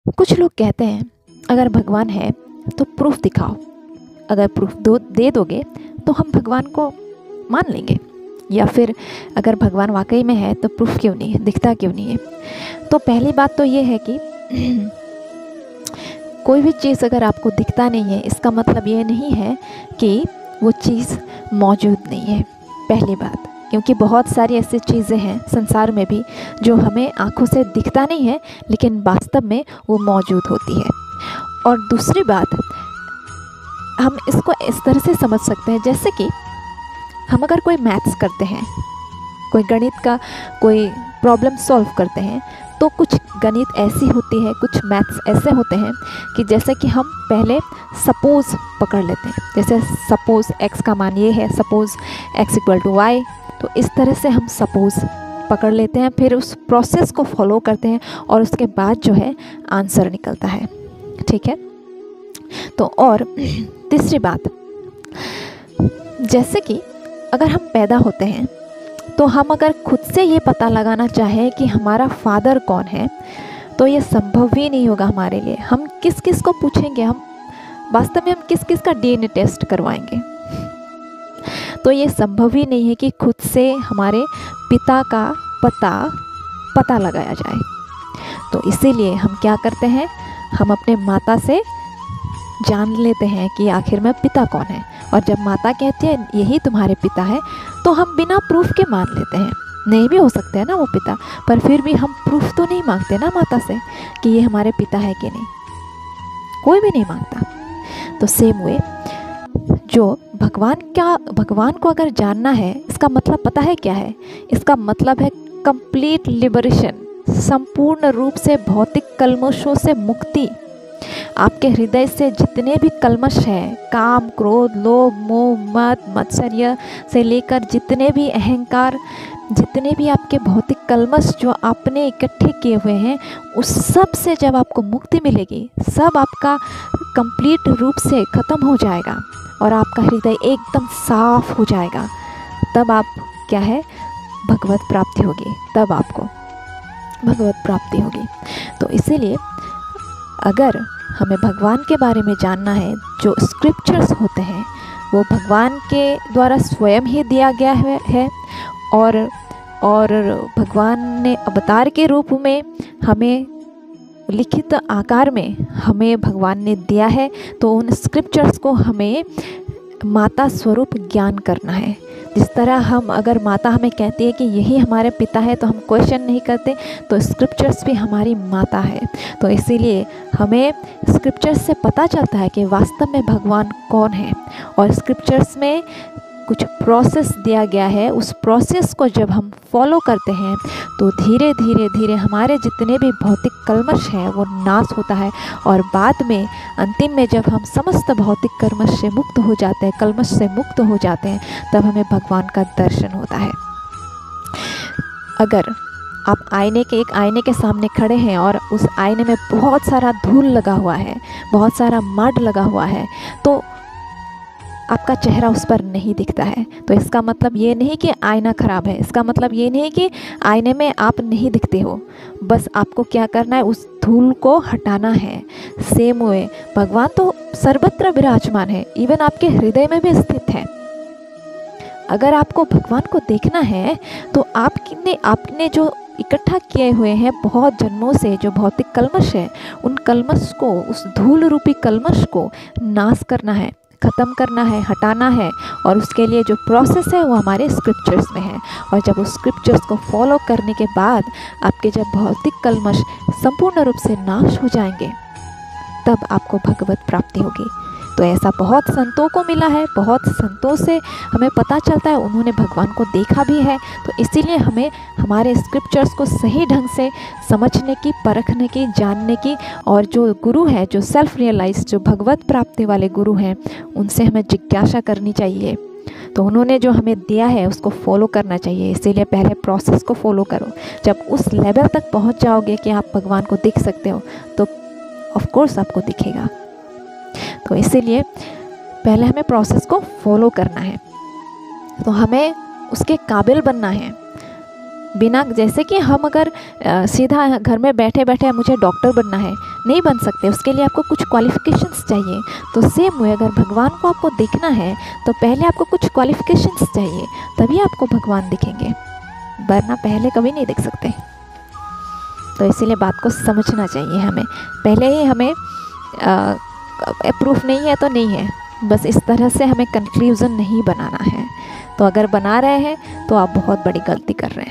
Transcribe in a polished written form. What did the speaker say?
कुछ लोग कहते हैं अगर भगवान है तो प्रूफ दिखाओ, अगर प्रूफ दे दोगे तो हम भगवान को मान लेंगे, या फिर अगर भगवान वाकई में है तो प्रूफ क्यों नहीं है, दिखता क्यों नहीं है। तो पहली बात तो ये है कि कोई भी चीज़ अगर आपको दिखता नहीं है इसका मतलब ये नहीं है कि वो चीज़ मौजूद नहीं है, पहली बात। क्योंकि बहुत सारी ऐसी चीज़ें हैं संसार में भी जो हमें आँखों से दिखता नहीं है लेकिन वास्तव में वो मौजूद होती है। और दूसरी बात, हम इसको इस तरह से समझ सकते हैं जैसे कि हम अगर कोई मैथ्स करते हैं, कोई गणित का कोई प्रॉब्लम सॉल्व करते हैं, तो कुछ गणित ऐसी होती है, कुछ मैथ्स ऐसे होते हैं कि जैसे कि हम पहले सपोज़ पकड़ लेते हैं, जैसे सपोज़ x का मान ये है, सपोज़ x = y, तो इस तरह से हम सपोज़ पकड़ लेते हैं, फिर उस प्रोसेस को फॉलो करते हैं और उसके बाद जो है आंसर निकलता है, ठीक है। तो और तीसरी बात, जैसे कि अगर हम पैदा होते हैं तो हम अगर खुद से ये पता लगाना चाहें कि हमारा फादर कौन है तो ये संभव ही नहीं होगा हमारे लिए। हम किस किस को पूछेंगे, हम वास्तव में हम किस किस का DNA टेस्ट करवाएंगे। तो ये संभव ही नहीं है कि खुद से हमारे पिता का पता लगाया जाए। तो इसीलिए हम क्या करते हैं, हम अपने माता से जान लेते हैं कि आखिर में पिता कौन है, और जब माता कहती है यही तुम्हारे पिता है तो हम बिना प्रूफ के मान लेते हैं। नहीं भी हो सकते हैं ना वो पिता, पर फिर भी हम प्रूफ तो नहीं मांगते ना माता से कि ये हमारे पिता है कि नहीं, कोई भी नहीं मांगता। तो सेम वे जो भगवान को अगर जानना है, इसका मतलब पता है क्या है, इसका मतलब है कंप्लीट लिबरेशन, संपूर्ण रूप से भौतिक कल्मशों से मुक्ति। आपके हृदय से जितने भी कल्मश हैं, काम, क्रोध, लोभ, मोह, मद, मत्सर्य से लेकर जितने भी अहंकार, जितने भी आपके भौतिक कल्मश जो आपने इकट्ठे किए हुए हैं, उस सब से जब आपको मुक्ति मिलेगी, सब आपका कंप्लीट रूप से ख़त्म हो जाएगा और आपका हृदय एकदम साफ हो जाएगा, तब आप क्या है, भगवत प्राप्ति होगी, तब आपको भगवत प्राप्ति होगी। तो इसीलिए अगर हमें भगवान के बारे में जानना है, जो स्क्रिप्चर्स होते हैं वो भगवान के द्वारा स्वयं ही दिया गया है और भगवान ने अवतार के रूप में हमें लिखित आकार में हमें भगवान ने दिया है। तो उन स्क्रिप्चर्स को हमें माता स्वरूप ज्ञान करना है। जिस तरह हम, अगर माता हमें कहती है कि यही हमारे पिता है तो हम क्वेश्चन नहीं करते, तो स्क्रिप्चर्स भी हमारी माता है। तो इसीलिए हमें स्क्रिप्चर्स से पता चलता है कि वास्तव में भगवान कौन है, और स्क्रिप्चर्स में कुछ प्रोसेस दिया गया है, उस प्रोसेस को जब हम फॉलो करते हैं तो धीरे धीरे धीरे हमारे जितने भी भौतिक कल्मश हैं वो नाश होता है, और बाद में अंतिम में जब हम समस्त भौतिक कल्मश से मुक्त हो जाते हैं, कल्मश से मुक्त हो जाते हैं, तब हमें भगवान का दर्शन होता है। अगर आप एक आईने के सामने खड़े हैं और उस आईने में बहुत सारा धूल लगा हुआ है, बहुत सारा मड लगा हुआ है, तो आपका चेहरा उस पर नहीं दिखता है। तो इसका मतलब ये नहीं कि आईना ख़राब है, इसका मतलब ये नहीं कि आईने में आप नहीं दिखते हो, बस आपको क्या करना है, उस धूल को हटाना है। सेम वे भगवान तो सर्वत्र विराजमान है, इवन आपके हृदय में भी स्थित है। अगर आपको भगवान को देखना है तो आपने जो इकट्ठा किए हुए हैं बहुत जन्मों से जो भौतिक कल्मश है, उन कल्मश को, उस धूल रूपी कल्मश को नाश करना है, ख़त्म करना है, हटाना है। और उसके लिए जो प्रोसेस है वो हमारे स्क्रिप्चर्स में है। और जब उस स्क्रिप्चर्स को फॉलो करने के बाद आपके जब भौतिक कल्मश संपूर्ण रूप से नाश हो जाएंगे, तब आपको भगवत प्राप्ति होगी। तो ऐसा बहुत संतों को मिला है, बहुत संतों से हमें पता चलता है, उन्होंने भगवान को देखा भी है। तो इसीलिए हमें हमारे स्क्रिप्चर्स को सही ढंग से समझने की, परखने की, जानने की, और जो गुरु है, जो सेल्फ रियलाइज, जो भगवत प्राप्ति वाले गुरु हैं, उनसे हमें जिज्ञासा करनी चाहिए। तो उन्होंने जो हमें दिया है उसको फॉलो करना चाहिए। इसीलिए पहले प्रोसेस को फॉलो करो। जब उस लेवल तक पहुंच जाओगे कि आप भगवान को देख सकते हो, तो ऑफ कोर्स आपको दिखेगा। तो इसीलिए पहले हमें प्रोसेस को फॉलो करना है, तो हमें उसके काबिल बनना है। बिना, जैसे कि हम अगर सीधा घर में बैठे बैठे मुझे डॉक्टर बनना है, नहीं बन सकते, उसके लिए आपको कुछ क्वालिफ़िकेशंस चाहिए। तो सेम वे अगर भगवान को आपको देखना है तो पहले आपको कुछ क्वालिफ़िकेशंस चाहिए, तभी आपको भगवान दिखेंगे, वरना पहले कभी नहीं दिख सकते। तो इसीलिए बात को समझना चाहिए हमें, पहले ही हमें प्रूफ नहीं है तो नहीं है, बस इस तरह से हमें कंक्लूज़न नहीं बनाना है। तो अगर बना रहे हैं तो आप बहुत बड़ी गलती कर रहे हैं।